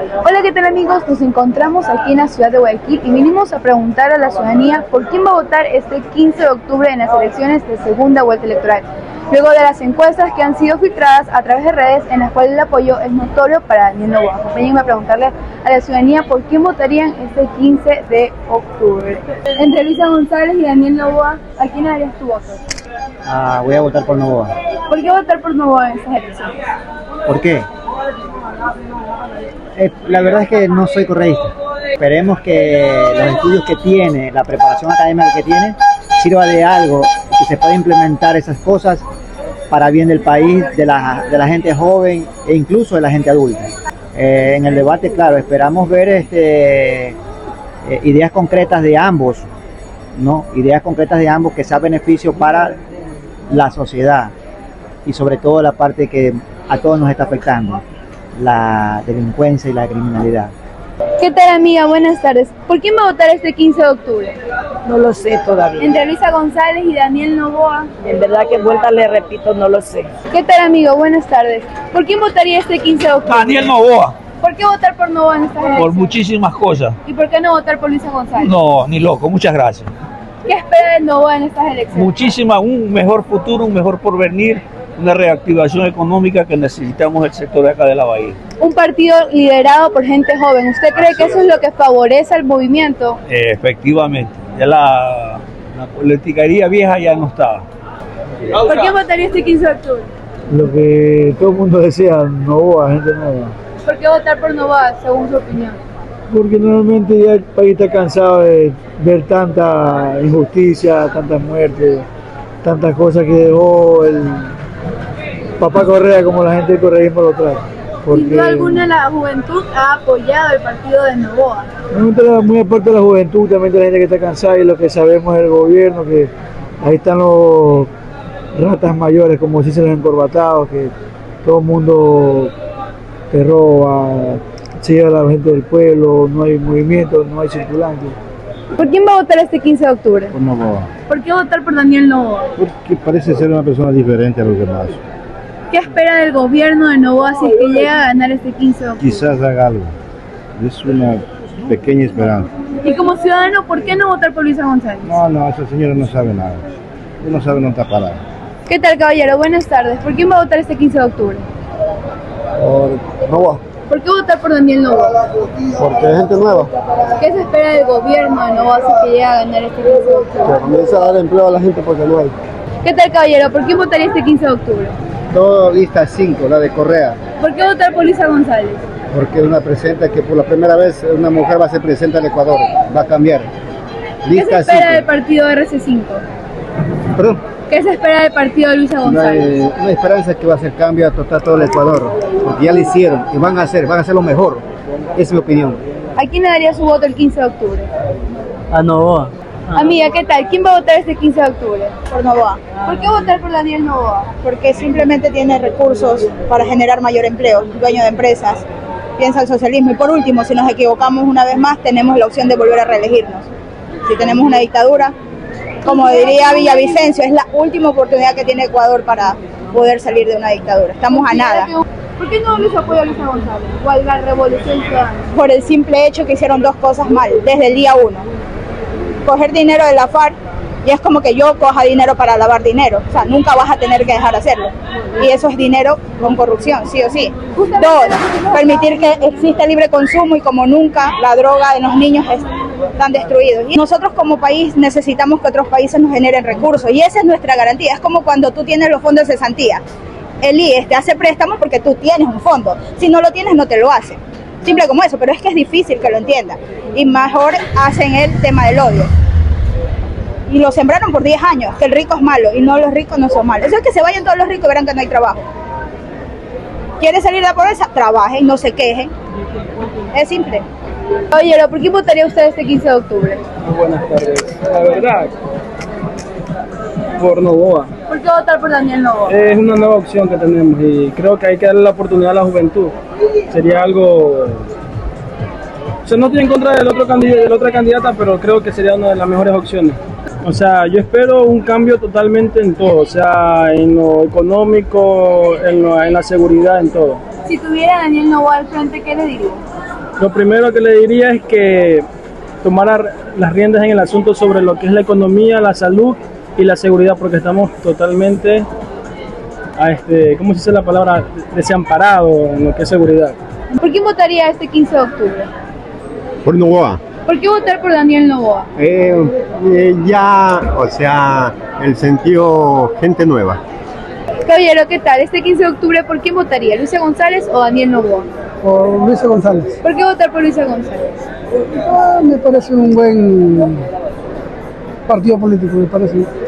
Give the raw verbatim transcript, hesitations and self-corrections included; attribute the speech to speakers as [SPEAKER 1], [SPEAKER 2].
[SPEAKER 1] Hola, ¿qué tal amigos? Nos encontramos aquí en la ciudad de Guayaquil y vinimos a preguntar a la ciudadanía por quién va a votar este quince de octubre en las elecciones de segunda vuelta electoral. Luego de las encuestas que han sido filtradas a través de redes en las cuales el apoyo es notorio para Daniel Noboa. Acompáñenme a preguntarle a la ciudadanía por quién votarían este quince de octubre. Entre Luisa González y Daniel Noboa, ¿a quién darías tu voto?
[SPEAKER 2] Ah, voy a votar por Noboa.
[SPEAKER 1] ¿Por qué votar por Noboa en estas elecciones?
[SPEAKER 2] ¿Por qué? Eh, la verdad es que no soy correísta. Esperemos que los estudios que tiene, la preparación académica que tiene, sirva de algo, que se pueda implementar esas cosas para bien del país, de la, de la gente joven e incluso de la gente adulta. Eh, en el debate, claro, esperamos ver este, eh, ideas concretas de ambos, ¿no? Ideas concretas de ambos que sea beneficio para la sociedad y sobre todo la parte que a todos nos está afectando, la delincuencia y la criminalidad.
[SPEAKER 1] ¿Qué tal, amiga? Buenas tardes. ¿Por quién va a votar este quince de octubre?
[SPEAKER 3] No lo sé todavía.
[SPEAKER 1] Entre Luisa González y Daniel Noboa.
[SPEAKER 3] En verdad que vuelta le repito, no lo sé.
[SPEAKER 1] ¿Qué tal, amigo? Buenas tardes. ¿Por quién votaría este quince de octubre?
[SPEAKER 4] Daniel Noboa.
[SPEAKER 1] ¿Por qué votar por Noboa en estas elecciones?
[SPEAKER 4] Por muchísimas cosas.
[SPEAKER 1] ¿Y por qué no votar por Luisa González?
[SPEAKER 4] No, ni loco, muchas gracias.
[SPEAKER 1] ¿Qué espera de Noboa en estas elecciones?
[SPEAKER 4] Muchísimas, un mejor futuro, un mejor porvenir, una reactivación económica que necesitamos el sector de acá de la Bahía.
[SPEAKER 1] Un partido liderado por gente joven. ¿Usted cree Así que eso es lo que favorece al movimiento?
[SPEAKER 4] Eh, efectivamente, ya la, la politiquería vieja ya no estaba.
[SPEAKER 1] ¿Por qué votaría este quince de octubre?
[SPEAKER 5] Lo que todo el mundo desea, Noboa, gente nueva.
[SPEAKER 1] ¿Por qué votar por Noboa, según su opinión?
[SPEAKER 5] Porque normalmente ya el país está cansado de ver tanta injusticia, tantas muertes, tantas cosas que dejó el papá Correa, como la gente del correísmo lo trata.
[SPEAKER 1] Sin duda alguna la juventud ha apoyado el partido de Noboa.
[SPEAKER 5] Muy aparte de la juventud, también de la gente que está cansada y lo que sabemos del gobierno, que ahí están los ratas mayores, como si se los encorbatados, que todo el mundo te roba, se lleva a la gente del pueblo, no hay movimiento, no hay circulante.
[SPEAKER 1] ¿Por quién va a votar este quince de octubre?
[SPEAKER 5] Por Noboa.
[SPEAKER 1] ¿Por qué votar por Daniel Noboa?
[SPEAKER 5] Porque parece ser una persona diferente a los demás.
[SPEAKER 1] ¿Qué espera del gobierno de Noboa si es que llega a ganar este quince de octubre?
[SPEAKER 5] Quizás haga algo. Es una pequeña esperanza.
[SPEAKER 1] Y como ciudadano, ¿por qué no votar por Luisa González?
[SPEAKER 5] No, no, esa señora no sabe nada. No sabe no está parada.
[SPEAKER 1] ¿Qué tal, caballero? Buenas tardes. ¿Por quién va a votar este quince de octubre?
[SPEAKER 5] Por Noboa.
[SPEAKER 1] ¿Por qué votar por Daniel Noboa?
[SPEAKER 5] Porque es gente nueva.
[SPEAKER 1] ¿Qué se espera del gobierno de Noboa si es que llega a ganar este quince de octubre?
[SPEAKER 5] Que comienza a dar empleo a la gente porque no hay.
[SPEAKER 1] ¿Qué tal, caballero? ¿Por quién votaría este quince de octubre?
[SPEAKER 5] Todo lista cinco, la de Correa.
[SPEAKER 1] ¿Por qué votar por Luisa González?
[SPEAKER 5] Porque es una presidenta que por la primera vez una mujer va a ser presidenta del Ecuador. Va a cambiar.
[SPEAKER 1] Lista ¿Qué se espera cinco. Del partido R C cinco?
[SPEAKER 5] ¿Perdón?
[SPEAKER 1] ¿Qué se espera del partido de Luisa González?
[SPEAKER 5] Una, una esperanza que va a hacer cambio a total todo el Ecuador. Porque ya lo hicieron y van a hacer, van a hacer lo mejor. Esa es mi opinión.
[SPEAKER 1] ¿A quién le daría su voto el quince de octubre?
[SPEAKER 3] A Noboa.
[SPEAKER 1] Ah. Amiga, ¿qué tal? ¿Quién va a votar este quince de octubre?
[SPEAKER 6] Por Noboa.
[SPEAKER 1] ¿Por qué votar por Daniel Noboa?
[SPEAKER 6] Porque simplemente tiene recursos para generar mayor empleo, dueño de empresas, piensa el socialismo. Y por último, si nos equivocamos una vez más, tenemos la opción de volver a reelegirnos. Si tenemos una dictadura, como diría Villavicencio, es la última oportunidad que tiene Ecuador para poder salir de una dictadura. Estamos a nada.
[SPEAKER 1] ¿Por qué no les apoya a Luisa González? ¿Cuál la revolución ciudadana?
[SPEAKER 6] Por el simple hecho que hicieron dos cosas mal, desde el día uno. Coger dinero de la FARC y es como que yo coja dinero para lavar dinero, o sea, nunca vas a tener que dejar de hacerlo y eso es dinero con corrupción, sí o sí. Dos, permitir que exista libre consumo y como nunca la droga de los niños están destruidos. Y nosotros como país necesitamos que otros países nos generen recursos y esa es nuestra garantía. Es como cuando tú tienes los fondos de cesantía, el I E S te hace préstamos porque tú tienes un fondo, si no lo tienes no te lo hace. Simple como eso, pero es que es difícil que lo entiendan. Y mejor hacen el tema del odio. Y lo sembraron por diez años, que el rico es malo, y no, los ricos no son malos. Eso es que se vayan todos los ricos y verán que no hay trabajo. ¿Quiere salir de la pobreza? Trabajen, no se quejen. Es simple.
[SPEAKER 1] Oye, ¿por qué votaría usted este quince de octubre?
[SPEAKER 7] Muy buenas tardes. La verdad, por Noboa.
[SPEAKER 1] ¿Por qué votar por Daniel Noboa?
[SPEAKER 7] Es una nueva opción que tenemos y creo que hay que darle la oportunidad a la juventud. Sería algo... O sea, no estoy en contra del otro candidato, de la otra candidata, pero creo que sería una de las mejores opciones. O sea, yo espero un cambio totalmente en todo, o sea, en lo económico, en, lo, en la seguridad, en todo.
[SPEAKER 1] Si tuviera a Daniel Noboa al frente, ¿qué le diría?
[SPEAKER 7] Lo primero que le diría es que tomara las riendas en el asunto sobre lo que es la economía, la salud y la seguridad, porque estamos totalmente, a este, ¿cómo se dice la palabra?, desamparados en lo que es seguridad.
[SPEAKER 1] ¿Por quién votaría este quince de octubre?
[SPEAKER 8] Por Noboa.
[SPEAKER 1] ¿Por qué votar por Daniel Noboa?
[SPEAKER 8] Eh, eh, ya, o sea, el sentido gente nueva.
[SPEAKER 1] Caballero, ¿qué tal? Este quince de octubre, ¿por quién votaría? ¿Luisa González o Daniel Noboa?
[SPEAKER 9] Por Luisa González.
[SPEAKER 1] ¿Por qué votar por Luisa González?
[SPEAKER 9] Ah, me parece un buen partido político, me parece.